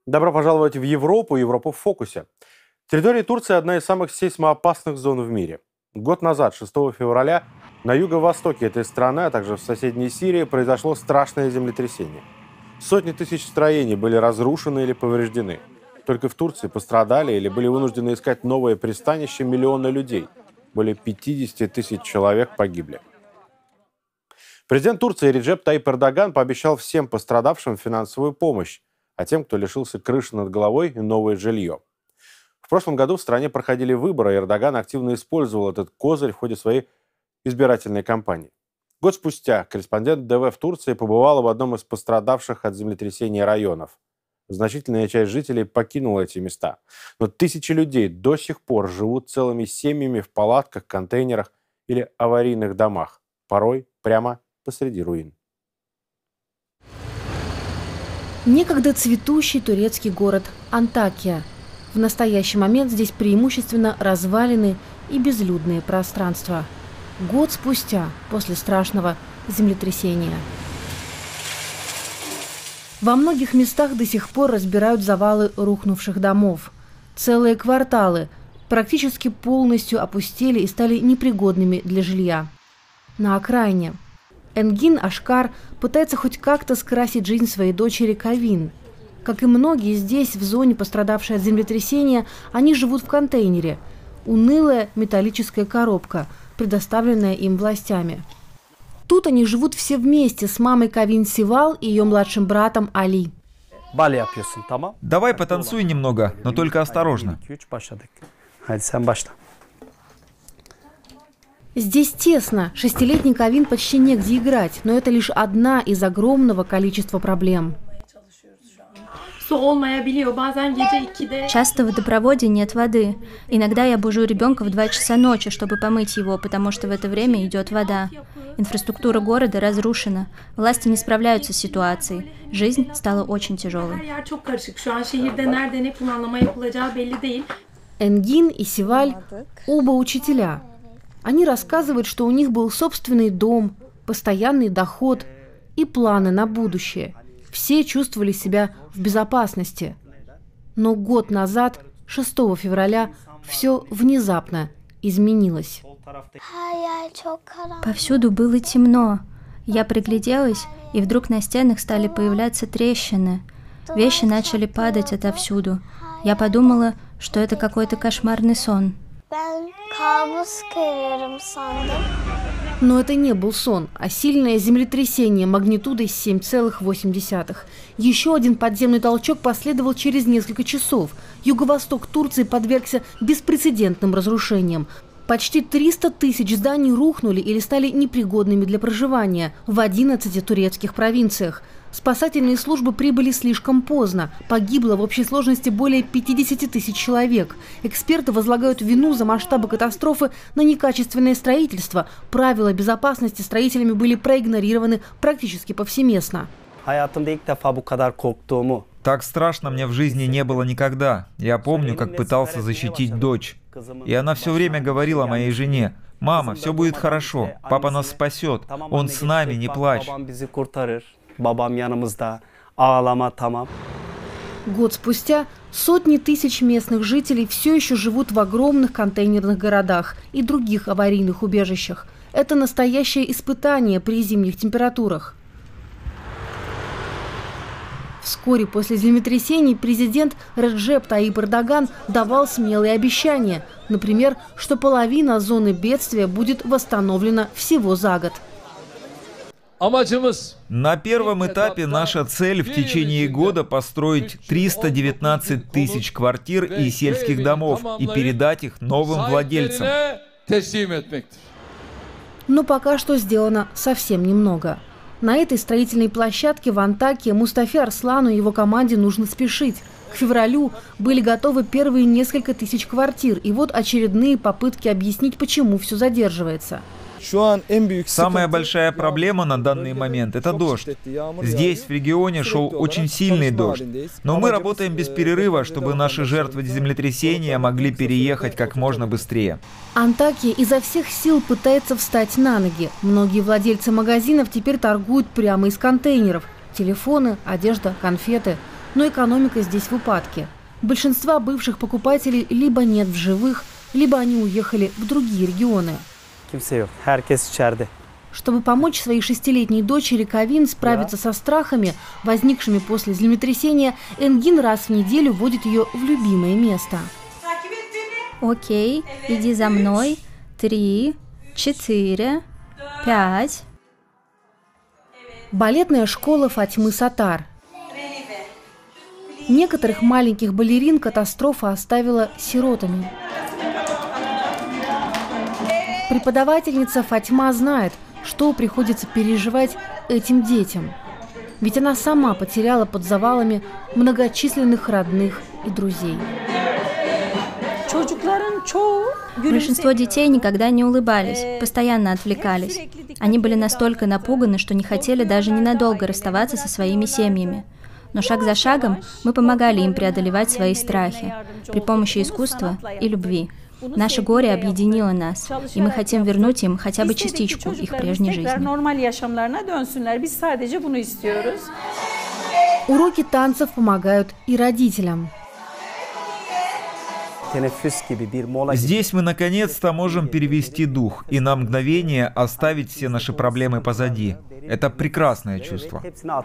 Добро пожаловать в Европу, Европу в фокусе. Территория Турции – одна из самых сейсмоопасных зон в мире. Год назад, 6 февраля, на юго-востоке этой страны, а также в соседней Сирии, произошло страшное землетрясение. Сотни тысяч строений были разрушены или повреждены. Только в Турции пострадали или были вынуждены искать новое пристанище миллионы людей. Более 50 тысяч человек погибли. Президент Турции Реджеп Таyyip Эрдоган пообещал всем пострадавшим финансовую помощь, а тем, кто лишился крыши над головой, и новое жилье. В прошлом году в стране проходили выборы, и Эрдоган активно использовал этот козырь в ходе своей избирательной кампании. Год спустя корреспондент ДВ в Турции побывала в одном из пострадавших от землетрясения районов. Значительная часть жителей покинула эти места. Но тысячи людей до сих пор живут целыми семьями в палатках, контейнерах или аварийных домах, порой прямо посреди руин. Некогда цветущий турецкий город Антакия. В настоящий момент здесь преимущественно развалины и безлюдные пространства. Год спустя, после страшного землетрясения. Во многих местах до сих пор разбирают завалы рухнувших домов. Целые кварталы практически полностью опустели и стали непригодными для жилья. На окраине Энгин Ашкар пытается хоть как-то скрасить жизнь своей дочери Кавин. Как и многие здесь, в зоне, пострадавшей от землетрясения, они живут в контейнере. Унылая металлическая коробка, предоставленная им властями. Тут они живут все вместе с мамой Кавин Сивал и ее младшим братом Али. Давай потанцуй немного, но только осторожно. Здесь тесно. Шестилетний Кавин почти негде играть, но это лишь одна из огромного количества проблем. Часто в водопроводе нет воды. Иногда я бужу ребенка в 2 часа ночи, чтобы помыть его, потому что в это время идет вода. Инфраструктура города разрушена. Власти не справляются с ситуацией. Жизнь стала очень тяжелой. Энгин и Сиваль оба учителя. Они рассказывают, что у них был собственный дом, постоянный доход и планы на будущее. Все чувствовали себя в безопасности. Но год назад, 6 февраля, все внезапно изменилось. Повсюду было темно. Я пригляделась, и вдруг на стенах стали появляться трещины. Вещи начали падать отовсюду. Я подумала, что это какой-то кошмарный сон. Но это не был сон, а сильное землетрясение магнитудой 7,8. Еще один подземный толчок последовал через несколько часов. Юго-восток Турции подвергся беспрецедентным разрушениям. Почти 300 тысяч зданий рухнули или стали непригодными для проживания в 11 турецких провинциях. Спасательные службы прибыли слишком поздно. Погибло в общей сложности более 50 тысяч человек. Эксперты возлагают вину за масштабы катастрофы на некачественное строительство. Правила безопасности строителями были проигнорированы практически повсеместно. Так страшно мне в жизни не было никогда. Я помню, как пытался защитить дочь. И она все время говорила моей жене: «Мама, все будет хорошо, папа нас спасет, он с нами, не плачь». Год спустя сотни тысяч местных жителей все еще живут в огромных контейнерных городах и других аварийных убежищах. Это настоящее испытание при зимних температурах. Вскоре после землетрясений президент Реджеп Таyyip Эрдоган давал смелые обещания. Например, что половина зоны бедствия будет восстановлена всего за год. На первом этапе наша цель в течение года построить 319 тысяч квартир и сельских домов и передать их новым владельцам. Но пока что сделано совсем немного. На этой строительной площадке в Антакии Мустафе Арслану и его команде нужно спешить. К февралю были готовы первые несколько тысяч квартир, и вот очередные попытки объяснить, почему все задерживается. Самая большая проблема на данный момент – это дождь. Здесь, в регионе, шел очень сильный дождь. Но мы работаем без перерыва, чтобы наши жертвы землетрясения могли переехать как можно быстрее. Антакия изо всех сил пытается встать на ноги. Многие владельцы магазинов теперь торгуют прямо из контейнеров. Телефоны, одежда, конфеты. но экономика здесь в упадке. Большинства бывших покупателей либо нет в живых, либо они уехали в другие регионы. Чтобы помочь своей 6-летней дочери Кавин справиться со страхами, возникшими после землетрясения, Энгин раз в неделю водит ее в любимое место. Окей, иди за мной. 3, 4, 5. Балетная школа Фатьмы Сатар. Некоторых маленьких балерин катастрофа оставила сиротами. Преподавательница Фатьма знает, что приходится переживать этим детям. Ведь она сама потеряла под завалами многочисленных родных и друзей. Большинство детей никогда не улыбались, постоянно отвлекались. Они были настолько напуганы, что не хотели даже ненадолго расставаться со своими семьями. Но шаг за шагом мы помогали им преодолевать свои страхи при помощи искусства и любви. Наше горе объединило нас, и мы хотим вернуть им хотя бы частичку их прежней жизни. Уроки танцев помогают и родителям. Здесь мы наконец-то можем перевести дух и на мгновение оставить все наши проблемы позади. Это прекрасное чувство.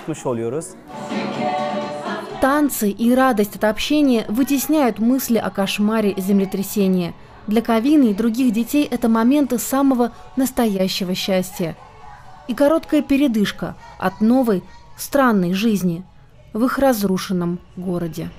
Танцы и радость от общения вытесняют мысли о кошмаре землетрясения. Для Кавины и других детей это моменты самого настоящего счастья. И короткая передышка от новой, странной жизни в их разрушенном городе.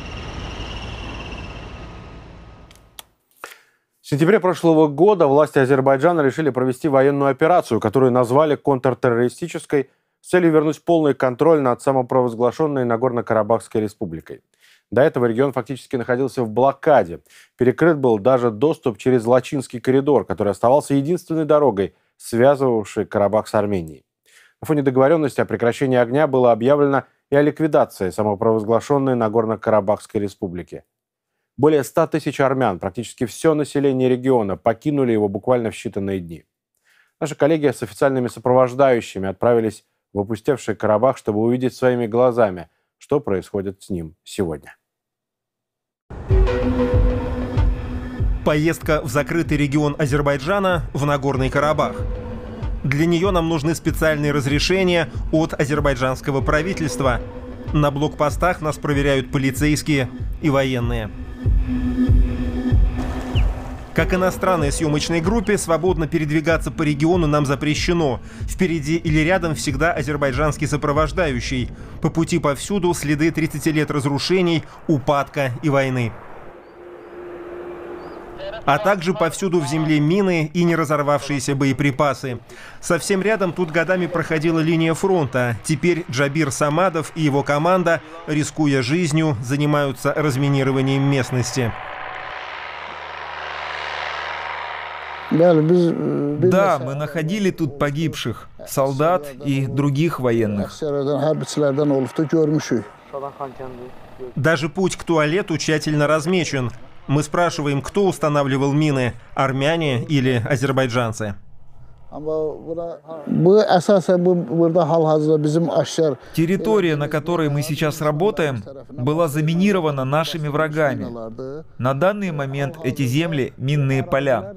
В сентябре прошлого года власти Азербайджана решили провести военную операцию, которую назвали контртеррористической, с целью вернуть полный контроль над самопровозглашенной Нагорно-Карабахской республикой. До этого регион фактически находился в блокаде. Перекрыт был даже доступ через Лачинский коридор, который оставался единственной дорогой, связывавшей Карабах с Арменией. На фоне договоренности о прекращении огня было объявлено и о ликвидации самопровозглашенной Нагорно-Карабахской республики. Более 100 тысяч армян, практически все население региона, покинули его буквально в считанные дни. Наши коллеги с официальными сопровождающими отправились в опустевший Карабах, чтобы увидеть своими глазами, что происходит с ним сегодня. Поездка в закрытый регион Азербайджана в Нагорный Карабах. Для нее нам нужны специальные разрешения от азербайджанского правительства. На блокпостах нас проверяют полицейские и военные. Как иностранной съемочной группе, свободно передвигаться по региону нам запрещено. Впереди или рядом всегда азербайджанский сопровождающий. По пути повсюду следы 30 лет разрушений, упадка и войны. А также повсюду в земле мины и не разорвавшиеся боеприпасы. Совсем рядом тут годами проходила линия фронта. Теперь Джабир Самадов и его команда, рискуя жизнью, занимаются разминированием местности. Да, мы находили тут погибших, солдат и других военных. Даже путь к туалету тщательно размечен. Мы спрашиваем, кто устанавливал мины, армяне или азербайджанцы. Территория, на которой мы сейчас работаем, была заминирована нашими врагами. На данный момент эти земли – минные поля.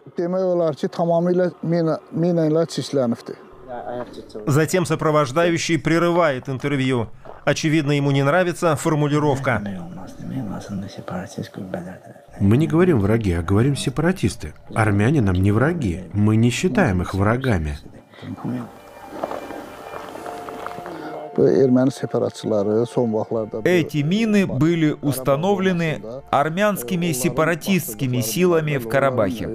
Затем сопровождающий прерывает интервью. Очевидно, ему не нравится формулировка. Мы не говорим враги, а говорим сепаратисты. Армяне нам не враги. Мы не считаем их врагами. Эти мины были установлены армянскими сепаратистскими силами в Карабахе.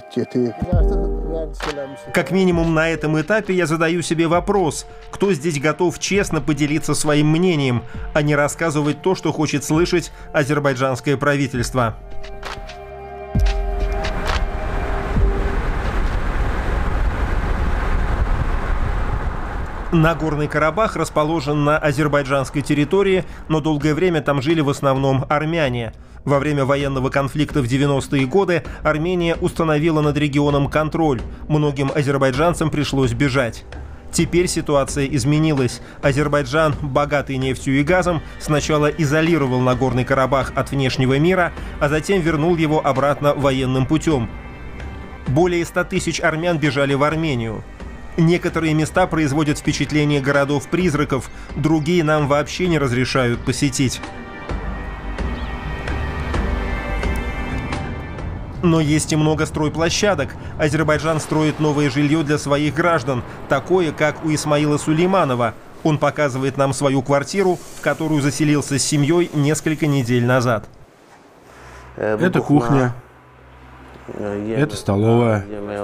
Как минимум на этом этапе я задаю себе вопрос, кто здесь готов честно поделиться своим мнением, а не рассказывать то, что хочет слышать азербайджанское правительство. Нагорный Карабах расположен на азербайджанской территории, но долгое время там жили в основном армяне. Во время военного конфликта в 90-е годы Армения установила над регионом контроль. Многим азербайджанцам пришлось бежать. Теперь ситуация изменилась. Азербайджан, богатый нефтью и газом, сначала изолировал Нагорный Карабах от внешнего мира, а затем вернул его обратно военным путем. Более 100 тысяч армян бежали в Армению. Некоторые места производят впечатление городов-призраков, другие нам вообще не разрешают посетить. Но есть и много стройплощадок. Азербайджан строит новое жилье для своих граждан, такое, как у Исмаила Сулейманова. Он показывает нам свою квартиру, в которую заселился с семьей несколько недель назад. Это кухня. Это столовая.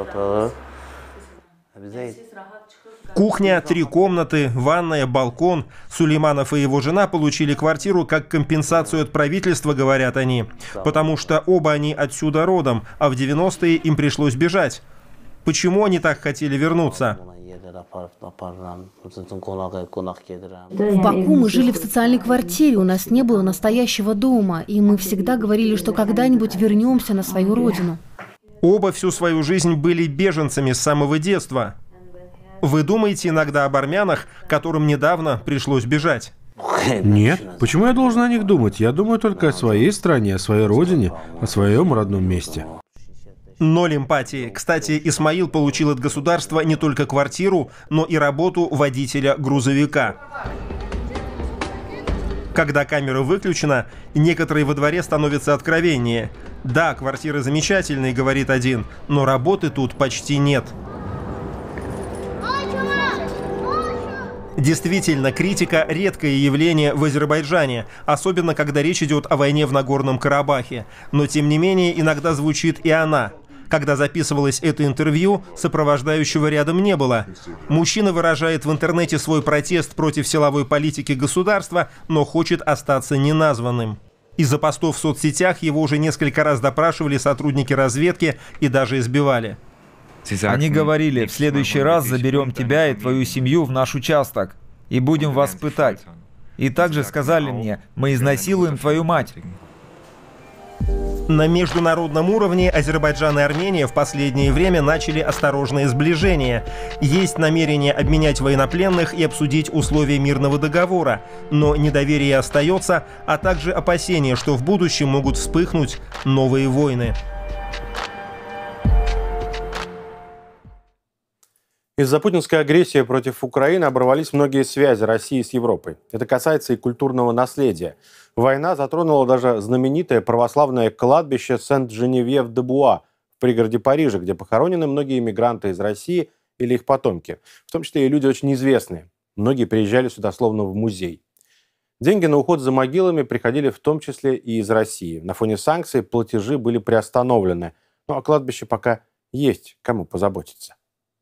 Кухня, 3 комнаты, ванная, балкон. Сулейманов и его жена получили квартиру как компенсацию от правительства, говорят они. Потому что оба они отсюда родом, а в 90-е им пришлось бежать. Почему они так хотели вернуться? В Баку мы жили в социальной квартире, у нас не было настоящего дома, и мы всегда говорили, что когда-нибудь вернемся на свою родину. Оба всю свою жизнь были беженцами с самого детства. Вы думаете иногда об армянах, которым недавно пришлось бежать? Нет. Почему я должен о них думать? Я думаю только о своей стране, о своей родине, о своем родном месте. 0 эмпатии. Кстати, Исмаил получил от государства не только квартиру, но и работу водителя грузовика. Когда камера выключена, некоторые во дворе становятся откровеннее. Да, квартиры замечательные, говорит один, но работы тут почти нет. Действительно, критика – редкое явление в Азербайджане, особенно когда речь идет о войне в Нагорном Карабахе. Но, тем не менее, иногда звучит и она. Когда записывалось это интервью, сопровождающего рядом не было. Мужчина выражает в интернете свой протест против силовой политики государства, но хочет остаться неназванным. Из-за постов в соцсетях его уже несколько раз допрашивали сотрудники разведки и даже избивали. Они говорили: в следующий раз заберем тебя и твою семью в наш участок и будем вас пытать. И также сказали мне: мы изнасилуем твою мать. На международном уровне Азербайджан и Армения в последнее время начали осторожное сближение. Есть намерение обменять военнопленных и обсудить условия мирного договора. Но недоверие остается, а также опасения, что в будущем могут вспыхнуть новые войны. Из-за путинской агрессии против Украины оборвались многие связи России с Европой. Это касается и культурного наследия. Война затронула даже знаменитое православное кладбище Сент-Женевьев-де-Буа в пригороде Парижа, где похоронены многие иммигранты из России или их потомки, в том числе и люди очень известные. Многие приезжали сюда словно в музей. Деньги на уход за могилами приходили в том числе и из России. На фоне санкций платежи были приостановлены. Ну а кладбище пока есть кому позаботиться.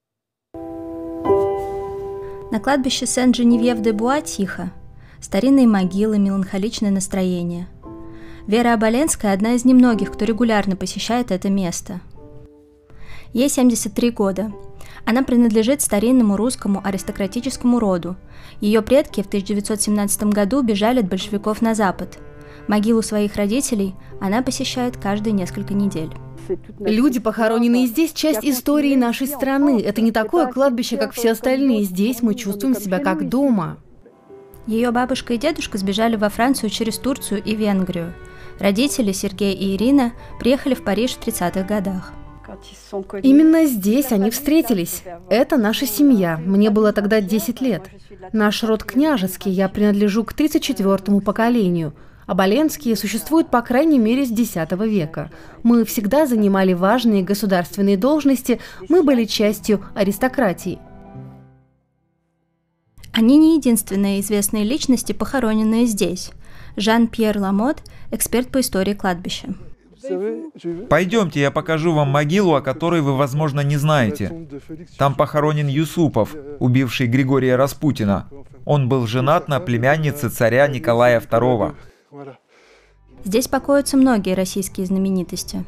На кладбище Сен-Женевьев-де-Буа тихо. Старинные могилы, меланхоличное настроение. Вера Оболенская – одна из немногих, кто регулярно посещает это место. Ей 73 года. Она принадлежит старинному русскому аристократическому роду. Ее предки в 1917 году бежали от большевиков на Запад. Могилу своих родителей она посещает каждые несколько недель. Люди, похороненные здесь, часть истории нашей страны. Это не такое кладбище, как все остальные. Здесь мы чувствуем себя как дома. Ее бабушка и дедушка сбежали во Францию через Турцию и Венгрию. Родители, Сергей и Ирина, приехали в Париж в 30-х годах. Именно здесь они встретились. Это наша семья. Мне было тогда 10 лет. Наш род княжеский, я принадлежу к 34-му поколению. Оболенские существуют по крайней мере с X века. Мы всегда занимали важные государственные должности, мы были частью аристократии. Они не единственные известные личности, похороненные здесь. Жан-Пьер Ламот – эксперт по истории кладбища. Пойдемте, я покажу вам могилу, о которой вы, возможно, не знаете. Там похоронен Юсупов, убивший Григория Распутина. Он был женат на племяннице царя Николая II. Здесь покоятся многие российские знаменитости.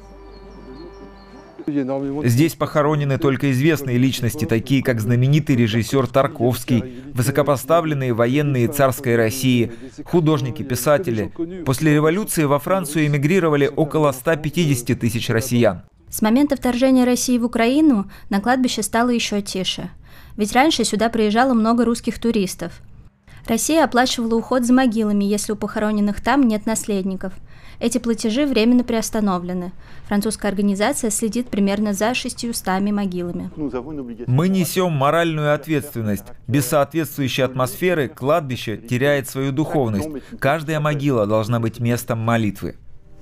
Здесь похоронены только известные личности, такие как знаменитый режиссер Тарковский, высокопоставленные военные царской России, художники, писатели. После революции во Францию эмигрировали около 150 тысяч россиян. С момента вторжения России в Украину на кладбище стало еще тише. Ведь раньше сюда приезжало много русских туристов. Россия оплачивала уход за могилами, если у похороненных там нет наследников. Эти платежи временно приостановлены. Французская организация следит примерно за 600 могилами. Мы несем моральную ответственность. Без соответствующей атмосферы кладбище теряет свою духовность. Каждая могила должна быть местом молитвы.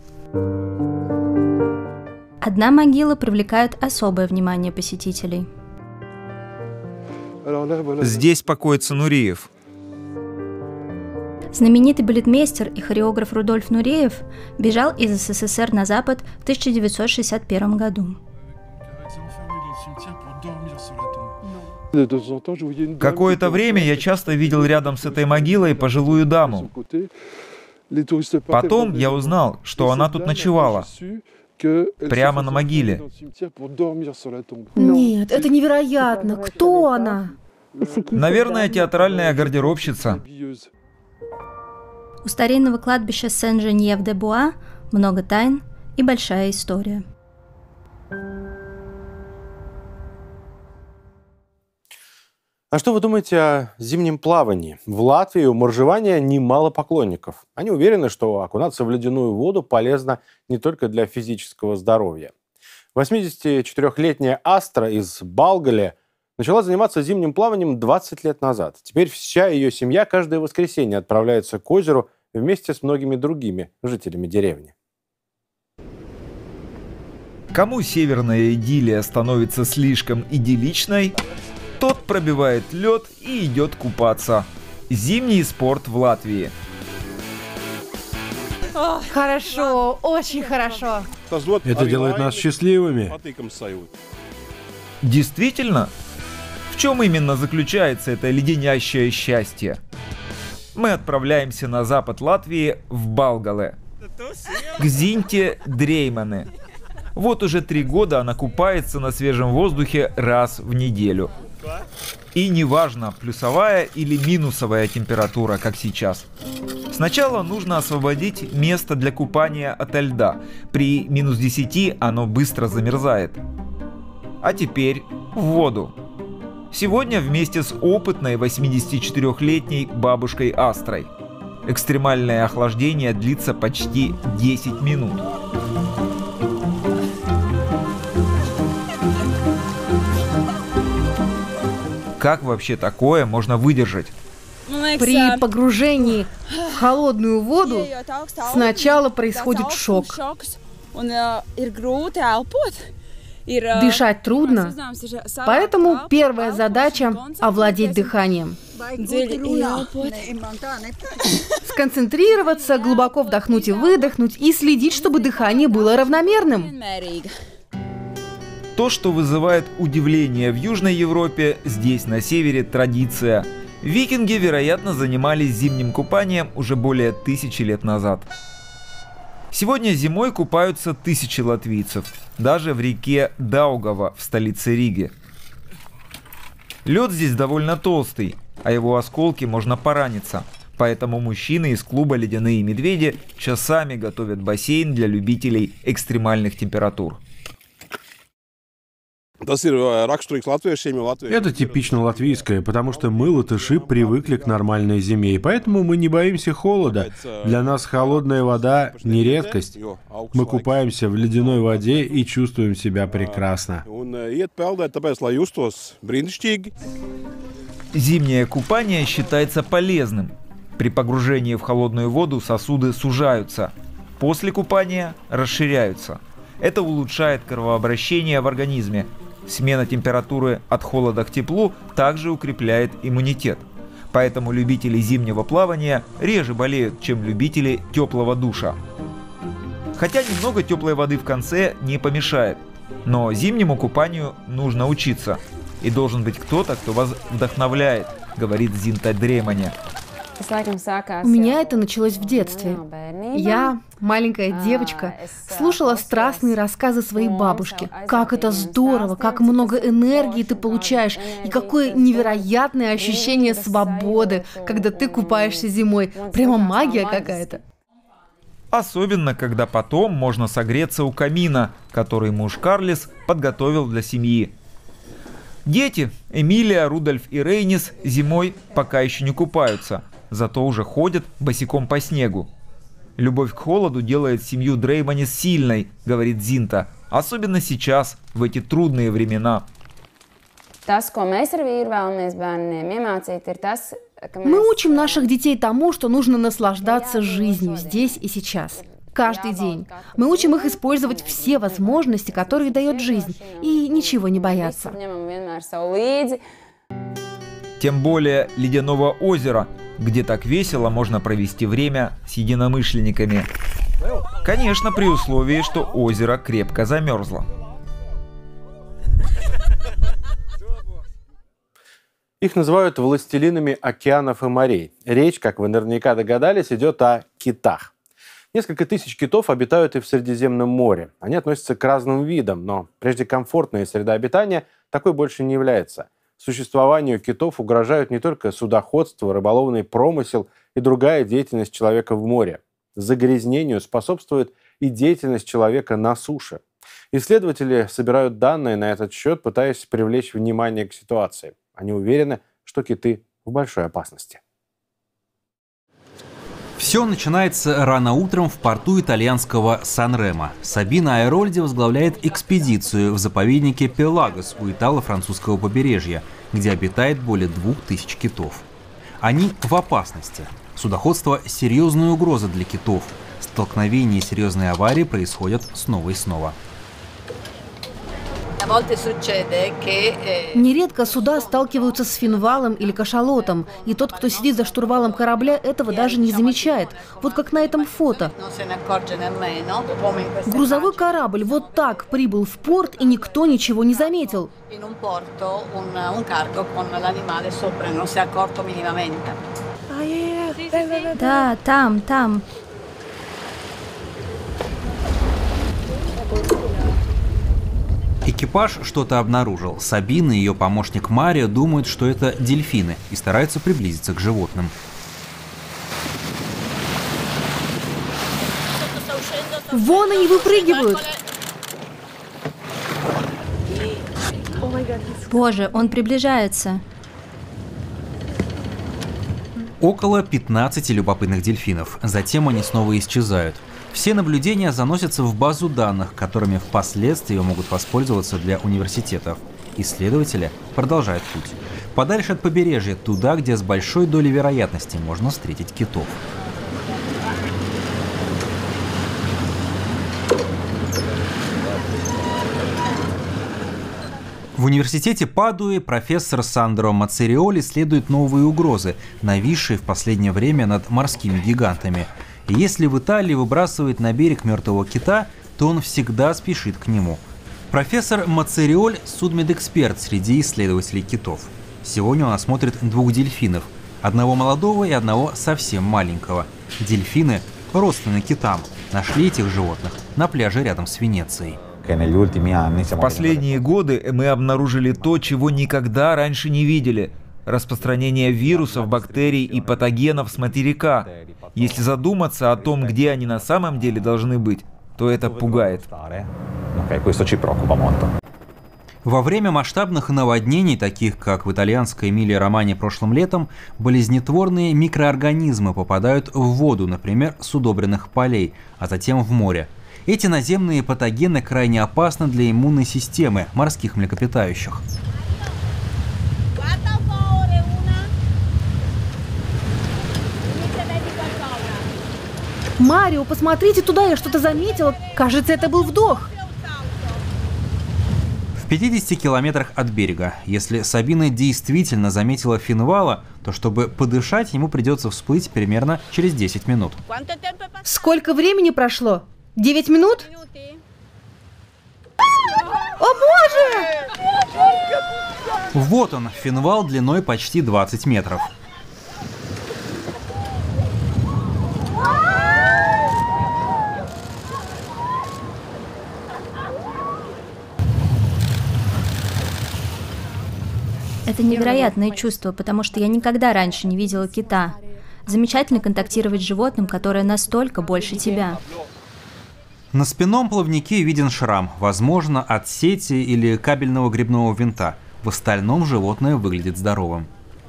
Одна могила привлекает особое внимание посетителей. Здесь покоится Нуриев. Знаменитый балетмейстер и хореограф Рудольф Нуреев бежал из СССР на Запад в 1961 году. Какое-то время я часто видел рядом с этой могилой пожилую даму. Потом я узнал, что она тут ночевала. Прямо на могиле. Нет, это невероятно. Кто она? Наверное, театральная гардеробщица. У старинного кладбища Сен-Женьев-де-Буа много тайн и большая история. А что вы думаете о зимнем плавании? В Латвии у моржевания немало поклонников. Они уверены, что окунаться в ледяную воду полезно не только для физического здоровья. 84-летняя Астра из Балгале начала заниматься зимним плаванием 20 лет назад. Теперь вся ее семья каждое воскресенье отправляется к озеру вместе с многими другими жителями деревни. Кому северная идиллия становится слишком идилличной, тот пробивает лед и идет купаться. Зимний спорт в Латвии. Хорошо, очень хорошо. Это делает нас счастливыми. Действительно? В чем именно заключается это леденящее счастье? Мы отправляемся на запад Латвии, в Балгале, к Зинте Дреймане. Вот уже 3 года она купается на свежем воздухе раз в неделю. И неважно, плюсовая или минусовая температура, как сейчас. Сначала нужно освободить место для купания ото льда. При минус 10 оно быстро замерзает. А теперь в воду. Сегодня вместе с опытной 84-летней бабушкой Астрой. Экстремальное охлаждение длится почти 10 минут. Как вообще такое можно выдержать? При погружении в холодную воду сначала происходит шок. Дышать трудно, поэтому первая задача – овладеть дыханием. Сконцентрироваться, глубоко вдохнуть и выдохнуть, и следить, чтобы дыхание было равномерным. То, что вызывает удивление в Южной Европе, здесь, на севере, традиция. Викинги, вероятно, занимались зимним купанием уже более 1000 лет назад. Сегодня зимой купаются тысячи латвийцев, даже в реке Даугава в столице Риги. Лед здесь довольно толстый, а его осколки можно пораниться. Поэтому мужчины из клуба «Ледяные медведи» часами готовят бассейн для любителей экстремальных температур. Это типично латвийское, потому что мы, латыши, привыкли к нормальной зиме, и поэтому мы не боимся холода. Для нас холодная вода не редкость. Мы купаемся в ледяной воде и чувствуем себя прекрасно. Зимнее купание считается полезным. При погружении в холодную воду сосуды сужаются. После купания расширяются. Это улучшает кровообращение в организме. Смена температуры от холода к теплу также укрепляет иммунитет. Поэтому любители зимнего плавания реже болеют, чем любители теплого душа. Хотя немного теплой воды в конце не помешает. Но зимнему купанию нужно учиться. И должен быть кто-то, кто вас вдохновляет, говорит Зинта Дреймане. У меня это началось в детстве. Я, маленькая девочка, слушала страстные рассказы своей бабушки. Как это здорово, как много энергии ты получаешь, и какое невероятное ощущение свободы, когда ты купаешься зимой. Прямо магия какая-то. Особенно, когда потом можно согреться у камина, который муж Карлис подготовил для семьи. Дети Эмилия, Рудольф и Рейнис зимой пока еще не купаются, зато уже ходят босиком по снегу. Любовь к холоду делает семью Дрейманис сильной, говорит Зинта, особенно сейчас, в эти трудные времена. Мы учим наших детей тому, что нужно наслаждаться жизнью здесь и сейчас. Каждый день. Мы учим их использовать все возможности, которые дает жизнь, и ничего не бояться. Тем более Ледяного озера, где так весело можно провести время с единомышленниками. Конечно, при условии, что озеро крепко замерзло. Их называют властелинами океанов и морей. Речь, как вы наверняка догадались, идет о китах. Несколько тысяч китов обитают и в Средиземном море. Они относятся к разным видам, но прежде комфортная среда обитания такой больше не является. Существованию китов угрожают не только судоходство, рыболовный промысел и другая деятельность человека в море. Загрязнению способствует и деятельность человека на суше. Исследователи собирают данные на этот счет, пытаясь привлечь внимание к ситуации. Они уверены, что киты в большой опасности. Все начинается рано утром в порту итальянского Сан-Ремо. Сабина Айрольди возглавляет экспедицию в заповеднике Пелагос у итало-французского побережья, где обитает более 2000 китов. Они в опасности. Судоходство – серьезная угроза для китов. Столкновения и серьезные аварии происходят снова и снова. Нередко суда сталкиваются с финвалом или кашалотом, и тот, кто сидит за штурвалом корабля, этого даже не замечает. Вот как на этом фото. Грузовой корабль вот так прибыл в порт, и никто ничего не заметил. Да, там. Экипаж что-то обнаружил. Сабина и ее помощник Марио думают, что это дельфины, и стараются приблизиться к животным. Вон они выпрыгивают! Боже, он приближается. Около 15 любопытных дельфинов. Затем они снова исчезают. Все наблюдения заносятся в базу данных, которыми впоследствии могут воспользоваться для университетов. Исследователи продолжают путь. Подальше от побережья, туда, где с большой долей вероятности можно встретить китов. В университете Падуи профессор Сандро Мацериоли исследует новые угрозы, нависшие в последнее время над морскими гигантами. И если в Италии выбрасывает на берег мертвого кита, то он всегда спешит к нему. Профессор Мацериоль – судмедэксперт среди исследователей китов. Сегодня он осмотрит 2 дельфинов, одного молодого и одного совсем маленького. Дельфины родственны китам. Нашли этих животных на пляже рядом с Венецией. В последние годы мы обнаружили то, чего никогда раньше не видели – распространение вирусов, бактерий и патогенов с материка. Если задуматься о том, где они на самом деле должны быть, то это пугает. Во время масштабных наводнений, таких как в итальянской Эмилии-Романье прошлым летом, болезнетворные микроорганизмы попадают в воду, например, с удобренных полей, а затем в море. Эти наземные патогены крайне опасны для иммунной системы морских млекопитающих. Марио, посмотрите туда, я что-то заметила. Кажется, это был вдох. В 50 километрах от берега. Если Сабина действительно заметила финвала, то чтобы подышать, ему придется всплыть примерно через 10 минут. Сколько времени прошло? 9 минут? О боже! Вот он, финвал длиной почти 20 метров. Это невероятное чувство, потому что я никогда раньше не видела кита. Замечательно контактировать с животным, которое настолько больше тебя. На спинном плавнике виден шрам, возможно, от сети или кабельного гребного винта. В остальном животное выглядит здоровым.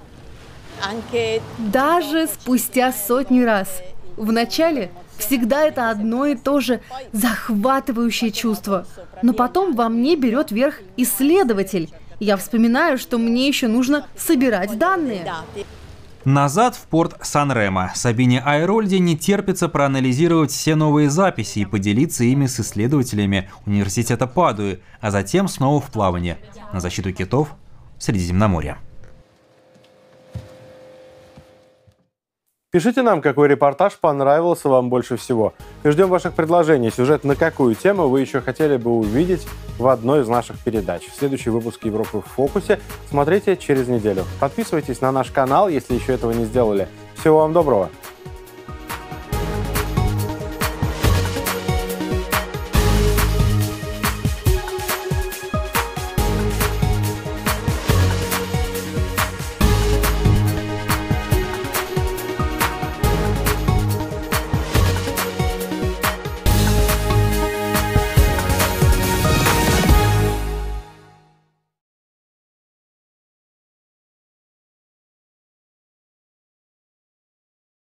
Даже спустя сотни раз. Вначале всегда это одно и то же захватывающее чувство. Но потом во мне берет верх исследователь. Я вспоминаю, что мне еще нужно собирать данные. Назад в порт Сан-Ремо. Сабине Айрольде не терпится проанализировать все новые записи и поделиться ими с исследователями университета Падуи, а затем снова в плавание на защиту китов в Средиземноморье. Пишите нам, какой репортаж понравился вам больше всего. И ждем ваших предложений. Сюжет на какую тему вы еще хотели бы увидеть в одной из наших передач. Следующий выпуск «Европы в фокусе» смотрите через неделю. Подписывайтесь на наш канал, если еще этого не сделали. Всего вам доброго!